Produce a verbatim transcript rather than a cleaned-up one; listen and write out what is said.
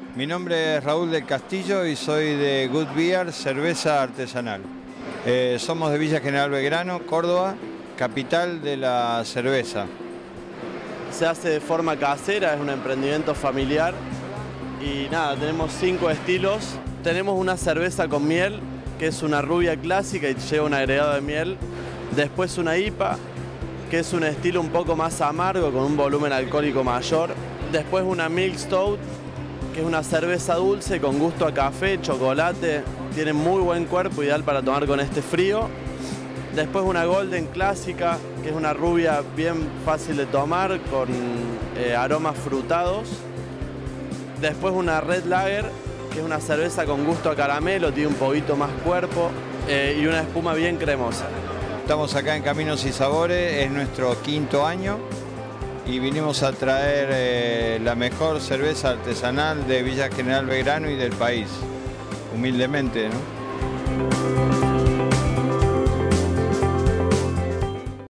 Mi nombre es Raúl del Castillo y soy de Good Beer, cerveza artesanal. Eh, somos de Villa General Belgrano, Córdoba, capital de la cerveza. Se hace de forma casera, es un emprendimiento familiar y nada, tenemos cinco estilos. Tenemos una cerveza con miel, que es una rubia clásica y lleva un agregado de miel. Después una I P A, que es un estilo un poco más amargo con un volumen alcohólico mayor. Después una Milk Stout, que es una cerveza dulce con gusto a café, chocolate. Tiene muy buen cuerpo, ideal para tomar con este frío. Después una Golden clásica, que es una rubia bien fácil de tomar con eh, aromas frutados. Después una Red Lager, que es una cerveza con gusto a caramelo, tiene un poquito más cuerpo eh, y una espuma bien cremosa. Estamos acá en Caminos y Sabores, es nuestro quinto año y vinimos a traer eh, la mejor cerveza artesanal de Villa General Belgrano y del país, humildemente, ¿no?